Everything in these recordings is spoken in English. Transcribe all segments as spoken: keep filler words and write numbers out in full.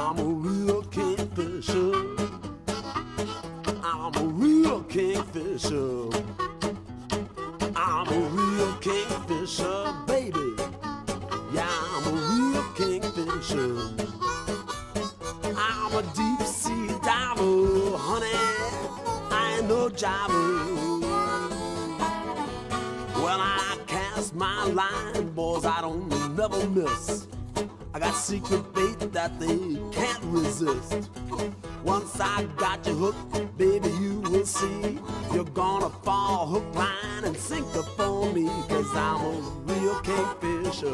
I'm a real kingfisher. I'm a real kingfisher. I'm a real kingfisher, baby. Yeah, I'm a real kingfisher. I'm a deep sea diver, honey. I ain't no jobber. When I cast my line, boys, I don't never miss. I got secret bait that they can't resist. Once I got you hooked, baby, you will see. You're gonna fall hook, line, and sinker for me. Cause I'm a real kingfisher.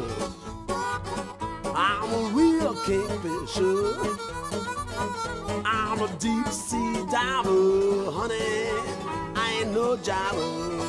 I'm a real kingfisher. I'm a deep sea diver, honey. I ain't no jobber.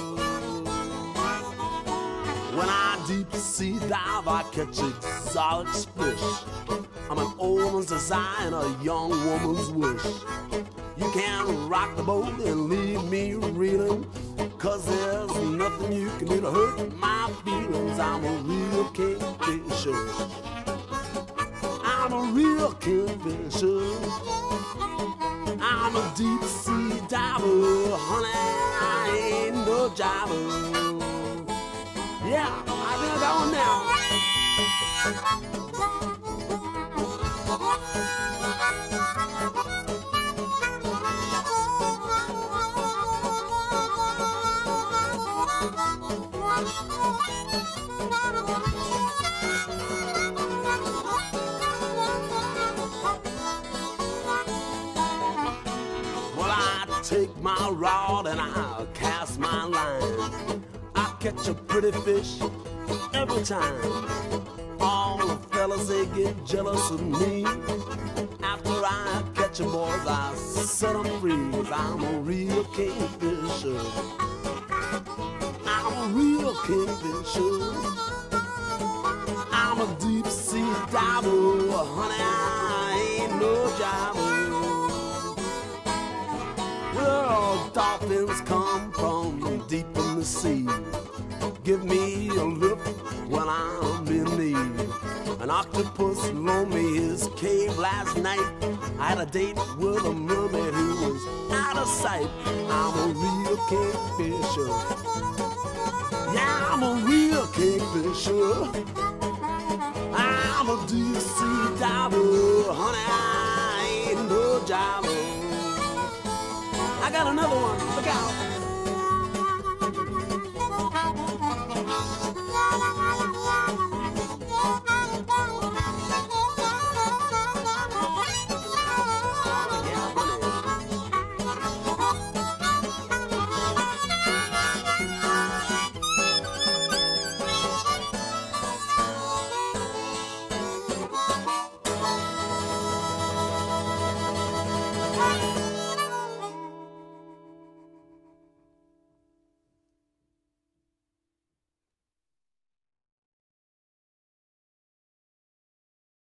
When I deep sea dive, I catch exotic fish. I'm an old woman's desire and a young woman's wish. You can rock the boat and leave me reeling, cause there's nothing you can do to hurt my feelings. I'm a real kingfisher. I'm a real kingfisher. I'm a deep sea diver, honey. I ain't no jobber. Yeah, I think I got one now. Well, I take my rod and I cast my line. I catch a pretty fish every time. All the fellas, they get jealous of me. After I catch 'em, boys, I set 'em free. I'm a real kingfisher. I'm a real kingfisher. I'm a deep sea diver, honey, I ain't no jobber. Well, dolphins come from deep in the sea. Give me a lift when I'm in need. An octopus loaned me his cave last night. I had a date with a mermaid who was out of sight. I'm a real kingfisher. Yeah, I'm a real kingfisher. I'm a deep sea diver, honey, I ain't no jobber. I got another one, look out.